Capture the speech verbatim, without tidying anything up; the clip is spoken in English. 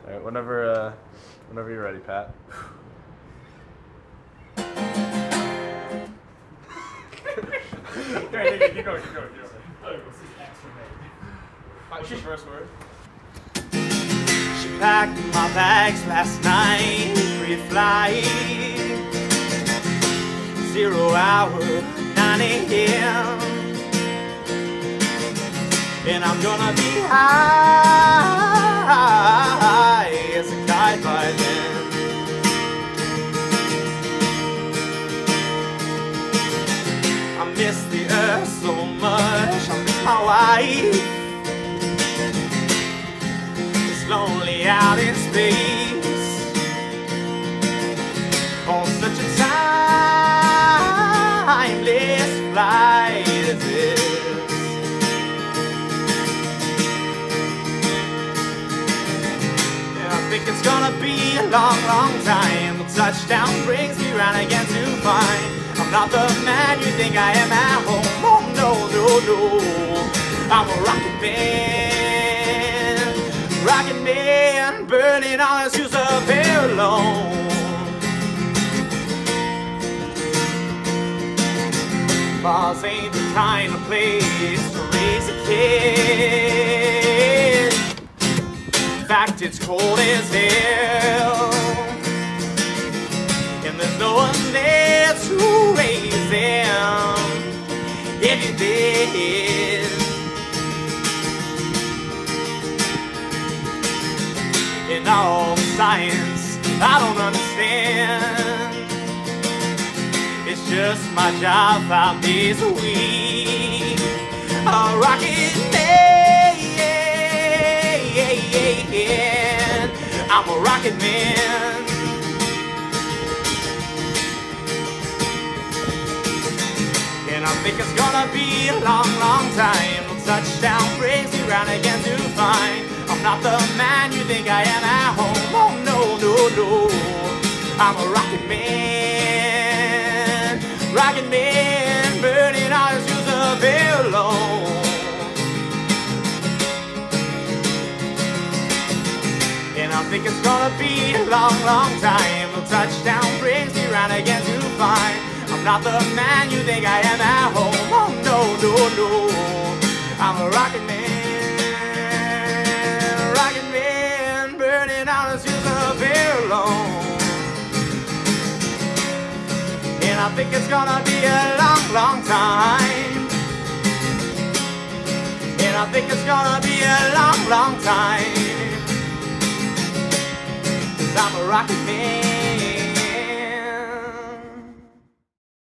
All right, whenever, uh, whenever you're ready, Pat. Keep going, keep going, keep going. Oh, this is extra mate. What's your first word? She packed my bags last night, pre-flight. Zero hour, nine A M And I'm gonna be high as a kite by then. I miss the earth so much, I miss my wife. It's lonely out in space on such a timeless flight as this. And I think it's gonna be a long, long time. The touchdown brings me round again to find I'm not the man you think I am at home. Oh no, no, no, I'm a rocket man, rocket man, burning on a fuse of air alone. Mars ain't the kind of place to raise a kid. In fact, it's cold as hell, and there's no one there to raise them if you did. In all science, I don't understand. It's just my job five days a week. A rocket man, I'm a rocket man. And I think it's gonna be a long, long time. The touchdown brings me round again to find I'm not the man you think I am at home. Oh no, no, no, I'm a rocket man, rocket man, burning on his fuse of air alone. And I think it's gonna be a long, long time. The touchdown brings me round again to find I'm not the man you think I am at home. Oh no, no, no, I'm a rocket man, rocket man, burning out his fuse of air alone. And I think it's gonna be a long, long time. And I think it's gonna be a long, long time. 'Cause I'm a rocket man.